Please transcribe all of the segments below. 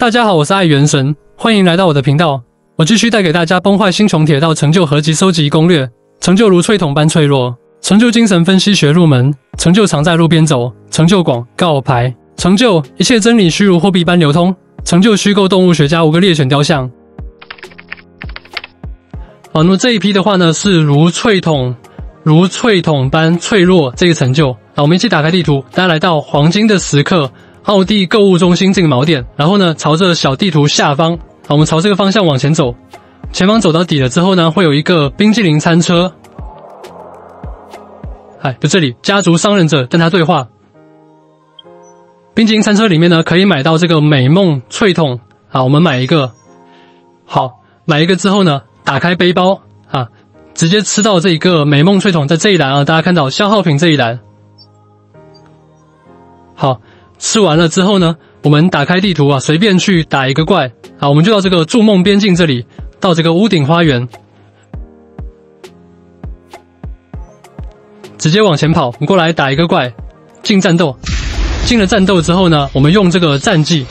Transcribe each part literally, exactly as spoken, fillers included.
大家好，我是爱元神，欢迎来到我的频道。我继续带给大家崩坏星穹铁道成就合集收集攻略，成就如淬桶般脆弱，成就精神分析学入门，成就常在路边走，成就广告牌，成就一切真理虚如货币般流通，成就虚构动物学家五个猎犬雕像。好，那么这一批的话呢，是如淬桶如淬桶般脆弱这个成就。好，我们一起打开地图，大家来到黄金的时刻奥地购物中心这个锚点，然后呢，朝着小地图下方，好，我们朝这个方向往前走，前方走到底了之后呢，会有一个冰淇淋餐车，哎，就这里，家族商人者跟他对话。冰淇淋餐车里面呢，可以买到这个美梦淬桶，好，我们买一个，好，买一个之后呢，打开背包啊，直接吃到这一个美梦淬桶，在这一栏啊，大家看到消耗品这一栏，好。吃完了之后呢，我们打开地图啊，随便去打一个怪，好，我们就到这个筑梦边境这里，到这个屋顶花园，直接往前跑，我们过来打一个怪，进战斗，进了战斗之后呢，我们用这个战技，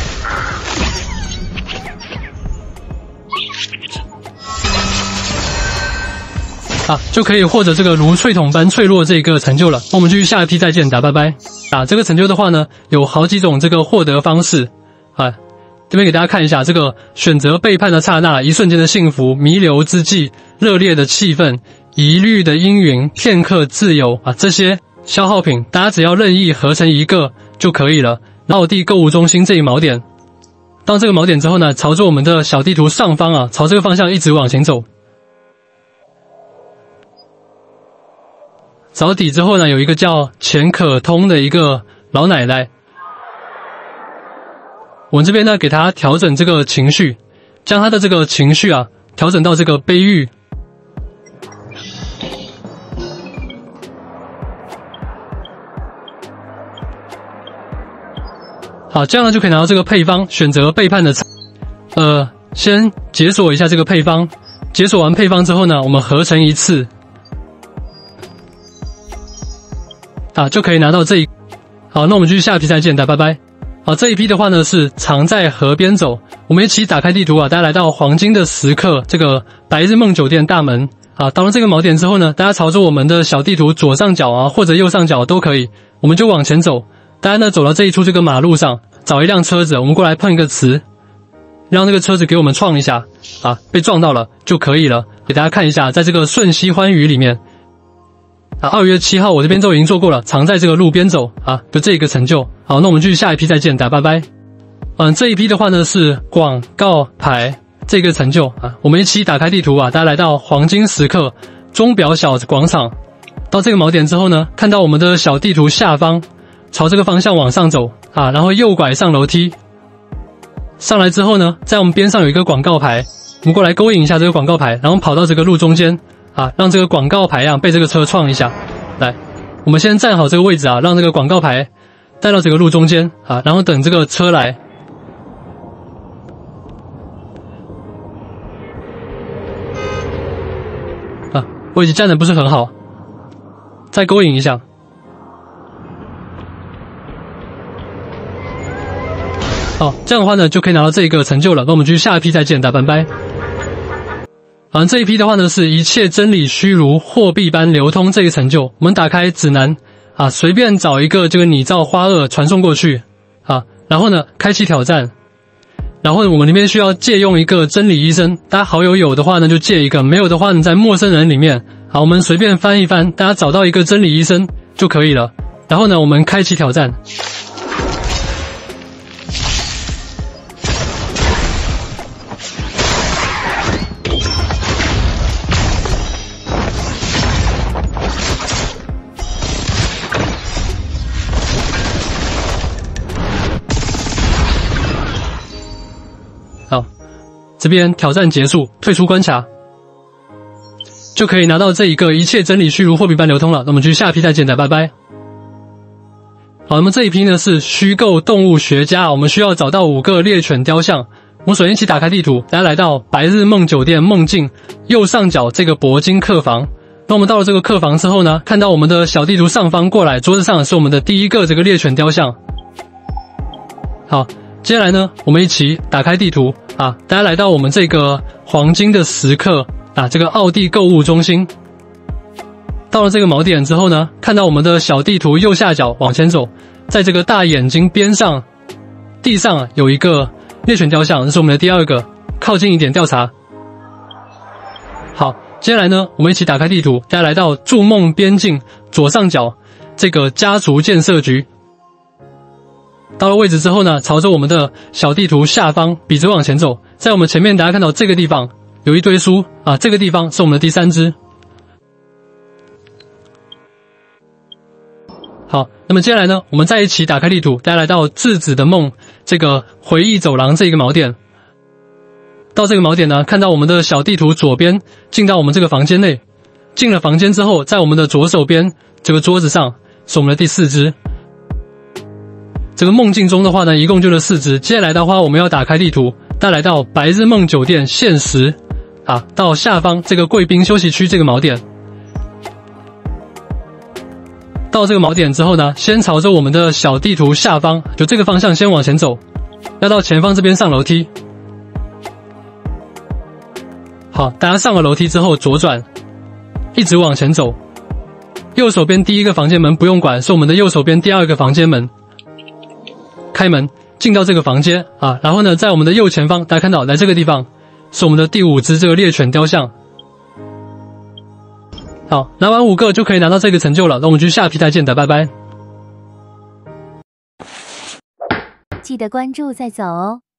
啊，就可以获得这个如淬桶般脆弱这个成就了。那我们继续下一批再见，打拜拜。啊，这个成就的话呢，有好几种这个获得方式啊。这边给大家看一下，这个选择背叛的刹那，一瞬间的幸福，弥留之际，热烈的气氛，疑虑的阴云，片刻自由啊，这些消耗品，大家只要任意合成一个就可以了。奥地购物中心这一锚点，到这个锚点之后呢，朝着我们的小地图上方啊，朝这个方向一直往前走。找底之后呢，有一个叫钱可通的一个老奶奶，我们这边呢给她调整这个情绪，将她的这个情绪啊调整到这个悲郁。好，这样呢就可以拿到这个配方，选择背叛的，呃，先解锁一下这个配方，解锁完配方之后呢，我们合成一次。啊，就可以拿到这一，好，那我们继续下一批再见，大家拜拜。好，这一批的话呢是常在河边走，我们一起打开地图啊，大家来到黄金的时刻这个白日梦酒店大门啊，到了这个锚点之后呢，大家朝着我们的小地图左上角啊或者右上角都可以，我们就往前走。大家呢走到这一处这个马路上，找一辆车子，我们过来碰一个磁，让这个车子给我们撞一下啊，被撞到了就可以了。给大家看一下，在这个瞬息欢愉里面。啊，二月七号我这边都已经做过了，常在这个路边走啊，就这一个成就。好，那我们继续下一批再见，大家拜拜。嗯，这一批的话呢是广告牌这个成就啊，我们一起打开地图啊，大家来到黄金时刻钟表小广场，到这个锚点之后呢，看到我们的小地图下方，朝这个方向往上走啊，然后右拐上楼梯，上来之后呢，在我们边上有一个广告牌，我们过来勾引一下这个广告牌，然后跑到这个路中间。啊，让这个广告牌啊被这个车撞一下。来，我们先站好这个位置啊，让这个广告牌带到这个路中间啊，然后等这个车来。啊，位置站的不是很好，再勾引一下。好，这样的话呢就可以拿到这个成就了。那我们继续下一批再见，大家拜拜。啊，这一批的话呢，是一切真理虚如货币般流通这个成就。我们打开指南啊，随便找一个这个拟造花萼传送过去啊，然后呢，开启挑战，然后我们里面需要借用一个真理医生，大家好友有的话呢就借一个，没有的话呢在陌生人里面，好，我们随便翻一翻，大家找到一个真理医生就可以了。然后呢，我们开启挑战。好，这边挑战结束，退出关卡，就可以拿到这一个一切真理虚如货币般流通了。那我们继续下一批再见，拜拜。好，那么这一批呢是虚构动物学家，我们需要找到五个猎犬雕像。我们首先一起打开地图，大家来到白日梦酒店梦境右上角这个铂金客房。那我们到了这个客房之后呢，看到我们的小地图上方过来，桌子上是我们的第一个这个猎犬雕像。好， 接下来呢，我们一起打开地图啊，大家来到我们这个黄金的时刻啊，这个奥地购物中心。到了这个锚点之后呢，看到我们的小地图右下角往前走，在这个大眼睛边上，地上啊有一个猎犬雕像，这是我们的第二个，靠近一点调查。好，接下来呢，我们一起打开地图，大家来到筑梦边境左上角这个家族建设局。到了位置之后呢，朝着我们的小地图下方笔直往前走，在我们前面大家看到这个地方有一堆书啊，这个地方是我们的第三只。好，那么接下来呢，我们再一起打开地图，大家来到质子的梦这个回忆走廊这一个锚点。到这个锚点呢，看到我们的小地图左边进到我们这个房间内，进了房间之后，在我们的左手边这个桌子上是我们的第四只。这个梦境中的话呢，一共就了四只。接下来的话，我们要打开地图，大家来到白日梦酒店现实啊，到下方这个贵宾休息区这个锚点。到这个锚点之后呢，先朝着我们的小地图下方，就这个方向先往前走，要到前方这边上楼梯。好，大家上了楼梯之后左转，一直往前走。右手边第一个房间门不用管，是我们的右手边第二个房间门。开门进到这个房间啊，然后呢，在我们的右前方，大家看到来这个地方是我们的第五只这个猎犬雕像。好，拿完五个就可以拿到这个成就了。那我们就下批再见的，拜拜。 记得关注再走哦。